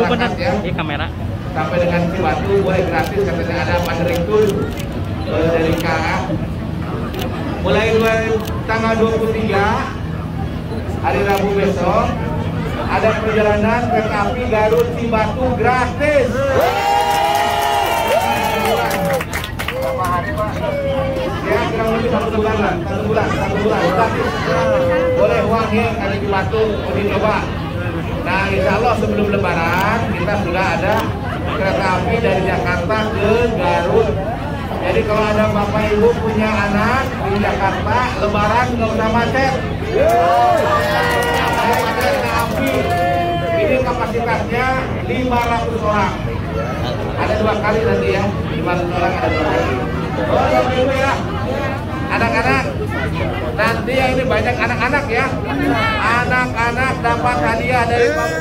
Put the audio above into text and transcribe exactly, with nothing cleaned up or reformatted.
benar ya. Ini kamera. Sampai dengan Cibatu boleh gratis, katanya ada Mandering Tour uh, dari K A. Mulai dua, tanggal dua puluh tiga hari Rabu besok ada perjalanan kereta api Garut Cibatu gratis. Berapa hari Pak? Ya kurang lebih satu bulan lah, satu bulan, satu bulan gratis. Boleh uang ya kali Cibatu uji coba. Nah insya Allah sebelum Lebaran kita sudah ada kereta api dari Jakarta ke Garut. Jadi kalau ada bapak ibu punya anak di Jakarta, Lebaran nggak usah macet. Ada kereta api, ini kapasitasnya lima ratus orang. Ada dua kali nanti ya, lima ratus orang ada dua kali. Oh bapak ibu ya, anak-anak. Nanti yang ini banyak anak-anak ya. Anak-anak dapat hadiah dari